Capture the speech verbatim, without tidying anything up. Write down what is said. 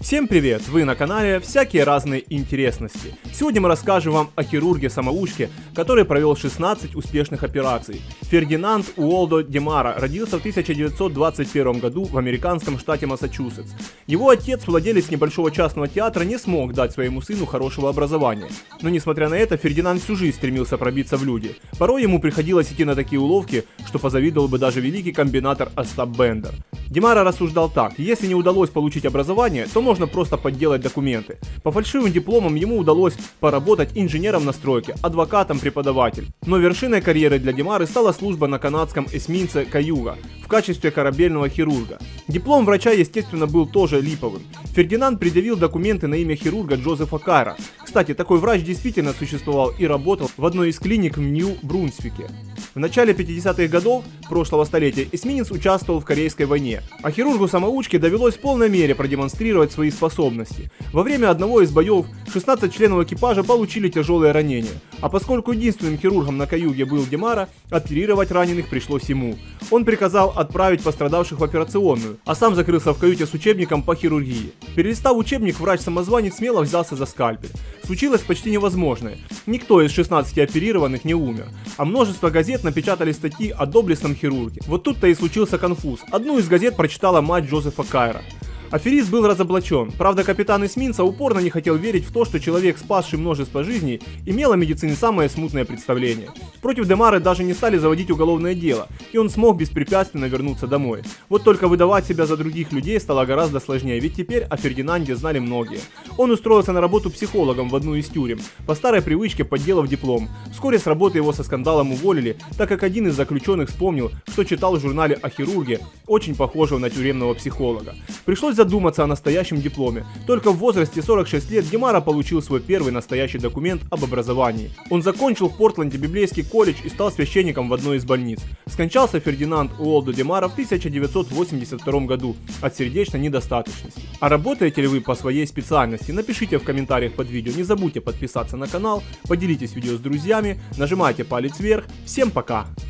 Всем привет! Вы на канале «Всякие разные интересности». Сегодня мы расскажем вам о хирурге-самоучке, который провел шестнадцать успешных операций. Фердинанд Уолдо Демара родился в тысяча девятьсот двадцать первом году в американском штате Массачусетс. Его отец, владелец небольшого частного театра, не смог дать своему сыну хорошего образования. Но несмотря на это, Фердинанд всю жизнь стремился пробиться в люди. Порой ему приходилось идти на такие уловки, что позавидовал бы даже великий комбинатор Остап Бендер. Демара рассуждал так: если не удалось получить образование, то можно просто подделать документы. По фальшивым дипломам ему удалось поработать инженером на стройке, адвокатом, преподавателем. Но вершиной карьеры для Демары стала служба на канадском эсминце Каюга в качестве корабельного хирурга. Диплом врача, естественно, был тоже липовым. Фердинанд предъявил документы на имя хирурга Джозефа Кайра. Кстати, такой врач действительно существовал и работал в одной из клиник в Нью-Брунсвике. В начале пятидесятых годов прошлого столетия эсминец участвовал в Корейской войне, а хирургу-самоучке довелось в полной мере продемонстрировать свои способности. Во время одного из боев шестнадцать членов экипажа получили тяжелые ранения, а поскольку единственным хирургом на Каюге был Демара, оперировать раненых пришлось ему. Он приказал отправить пострадавших в операционную, а сам закрылся в каюте с учебником по хирургии. Перелистав учебник, врач-самозванец смело взялся за скальпель. Случилось почти невозможное. Никто из шестнадцати оперированных не умер, а множество газет напечатали статьи о доблестном хирурге. Вот тут-то и случился конфуз. Одну из газет прочитала мать Джозефа Кайра. Аферист был разоблачен. Правда, капитан эсминца упорно не хотел верить в то, что человек, спасший множество жизней, имел о медицине самое смутное представление. Против Демары даже не стали заводить уголовное дело, и он смог беспрепятственно вернуться домой. Вот только выдавать себя за других людей стало гораздо сложнее, ведь теперь о Фердинанде знали многие. Он устроился на работу психологом в одну из тюрем, по старой привычке подделав диплом. Вскоре с работы его со скандалом уволили, так как один из заключенных вспомнил, что читал в журнале о хирурге, очень похожего на тюремного психолога. Пришлось задуматься о настоящем дипломе. Только в возрасте сорок шесть лет Демара получил свой первый настоящий документ об образовании. Он закончил в Портленде библейский колледж и стал священником в одной из больниц. Скончался Фердинанд Уолдо Демара в тысяча девятьсот восемьдесят втором году от сердечной недостаточности. А работаете ли вы по своей специальности? Напишите в комментариях под видео. Не забудьте подписаться на канал, поделитесь видео с друзьями, нажимайте палец вверх. Всем пока!